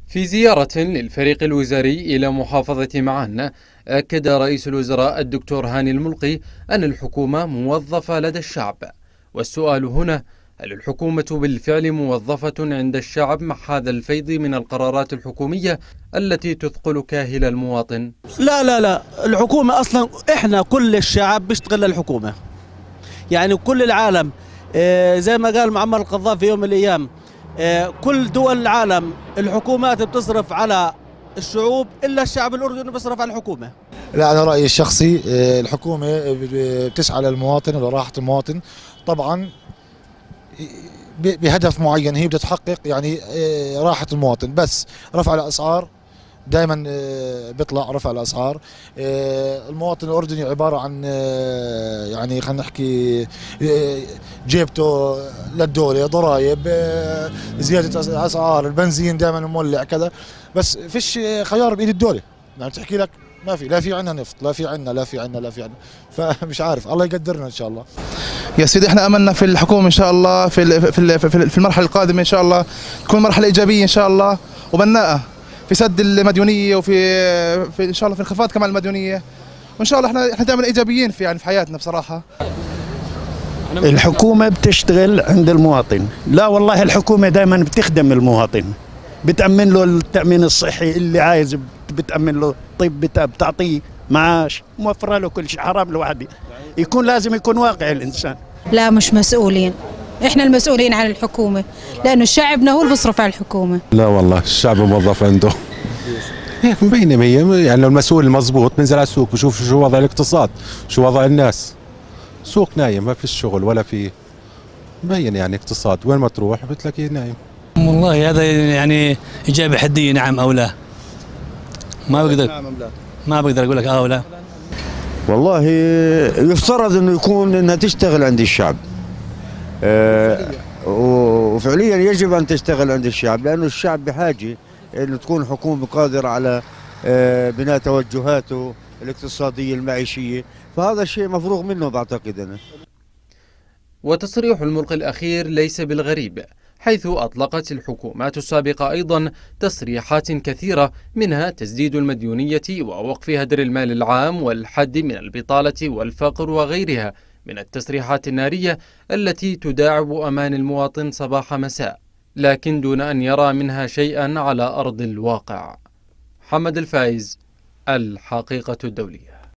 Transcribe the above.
في زيارة للفريق الوزاري إلى محافظة معان، أكد رئيس الوزراء الدكتور هاني الملقي أن الحكومة موظفة لدى الشعب، والسؤال هنا: هل الحكومة بالفعل موظفة عند الشعب مع هذا الفيض من القرارات الحكومية التي تثقل كاهل المواطن؟ لا، الحكومة أصلا إحنا كل الشعب بيشتغل للحكومة، يعني كل العالم. زي ما قال معمر القذافي في يوم من الأيام، كل دول العالم الحكومات بتصرف على الشعوب إلا الشعب الأردني بيصرف على الحكومة. لا، أنا رأيي الشخصي الحكومة بتسعى للمواطن ولراحة المواطن، طبعا بهدف معين هي بتتحقق، يعني راحة المواطن. بس رفع الأسعار دائما بيطلع رفع الاسعار. المواطن الاردني عباره عن يعني خلينا نحكي جيبته للدوله، ضرائب، زياده اسعار البنزين دائما مولع كذا، بس فيش خيار بايد الدوله. يعني تحكي لك ما في، لا في عندنا نفط، لا في عندنا، فمش عارف، الله يقدرنا ان شاء الله. يا سيدي احنا املنا في الحكومه ان شاء الله في المرحله القادمه ان شاء الله تكون مرحله ايجابيه ان شاء الله وبناءه في سد المديونيه وفي ان شاء الله في انخفاض كمان المديونيه، وان شاء الله احنا دائما ايجابيين في حياتنا بصراحه. الحكومه بتشتغل عند المواطن، لا والله الحكومه دائما بتخدم المواطن، بتامن له التامين الصحي اللي عايز، بتامن له طب، بتعطيه معاش، موفره له كل شيء. حرام الواحد لازم يكون واقعي الانسان. لا مش مسؤولين، احنا المسؤولين عن الحكومه، لانه شعبنا هو اللي بيصرف على الحكومه. لا والله الشعب موظف عنده، هيك مبينه هي، يعني لو المسؤول المضبوط بنزل على السوق بشوف شو وضع الاقتصاد، شو وضع الناس. سوق نايم، ما فيش شغل ولا في مبين، يعني اقتصاد وين ما تروح بتلاقيه نايم. والله هذا يعني اجابه حديه، نعم او لا. ما بقدر اقول لك او لا. والله يفترض انها تشتغل عند الشعب، وفعليا يجب ان تشتغل عند الشعب، لانه الشعب بحاجه انه تكون حكومه قادره على بناء توجهاته الاقتصاديه المعيشيه، فهذا الشيء مفروغ منه بعتقد انا. وتصريح الملقي الأخير ليس بالغريب، حيث أطلقت الحكومات السابقة أيضا تصريحات كثيرة، منها تسديد المديونية ووقف هدر المال العام والحد من البطالة والفقر وغيرها من التصريحات النارية التي تداعب أمان المواطن صباح مساء، لكن دون أن يرى منها شيئا على أرض الواقع. محمد الفايز، الحقيقة الدولية.